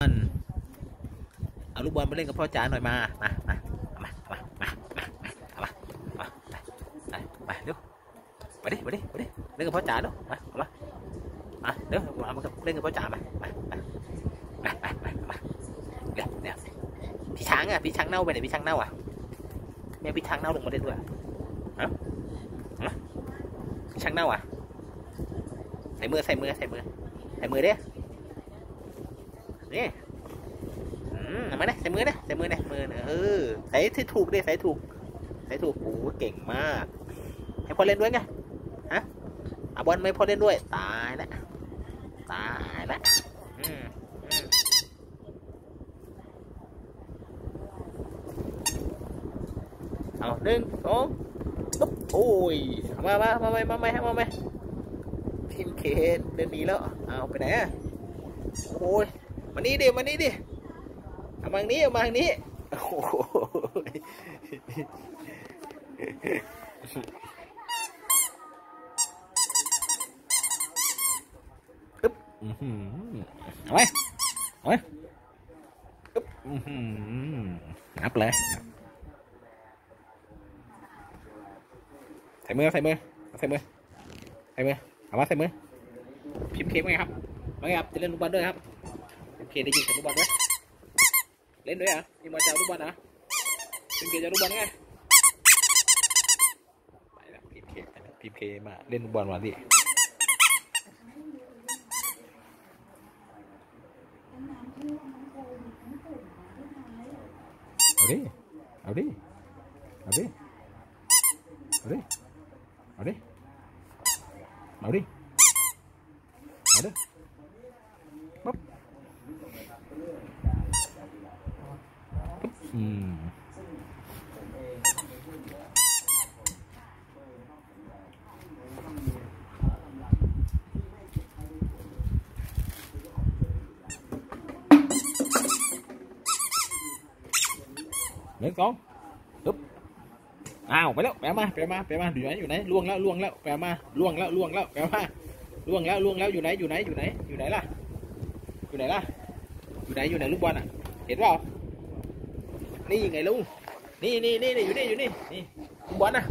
ลเอาลูกบอลมาเล่นกับพ่อจ๋าหน่อยมาเร็วมาดิเล่นกับพ่อจ๋าเนาะมาเดี๋ยวมาเล่นกับพ่อจ๋ามาเดี๋ยวพี่ช้างอ่ะพี่ช้างเน่าไปไหนพี่ช้างเน่าอ่ะแม่พี่ช้างเน่าลงมาเล่นด้วยพี่ช้างเน่าอ่ะใส่มือเด้นี่มาเนี่ยใส่มือเนี่ยใส่ถูกดิใส่ถูกโอ้เก่งมากให้พ่อเล่นด้วยไงฮะเอาบอลไม่พ่อเล่นด้วยตายแล้วเอา1 2ปุ๊บโอ้ยมาทีมเคนเดินหนีแล้วเอาไปไหนอะโอ้ยมานี่ดิเอามาทางนี้โอ้โหปึ๊บเอาไหมปึ๊บนับเลยใส่มือเอามาใส่มือพิมพ์เคไหมครับจะเล่นลูกบอลด้วยครับพิมพ์เคได้ยินเสียงลูกบอลไหมเล่นด้วยอ่ะพิมพ์มาจะลูกบอลนะพิมพ์เคจะลูกบอลไงไปแล้วพิมพ์เคมาเล่นลูกบอลมาดิเอาดิปั๊บ1 2ปึ๊บอ้าวไปแล้วแปลมาอยู่ไหนล่วงแล้วแปลมาล่วงแล้วแปลมาล่วงแล้วอยู่ไหนล่ะอยู่ไหนลูกบอลอ่ะเห็นเปล่านี่ไงลุงนี่อยู่นี่ลูกบอลนะ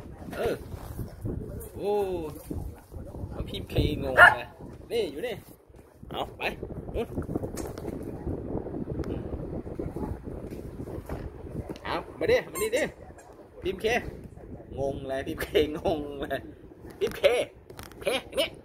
โอ้พิมพ์เคงงเลยนี่อยู่นี่เอาไปเอามาดิพิมพ์เคงงเลยพิมพ์เคงงเลยพิมพ์เคนี่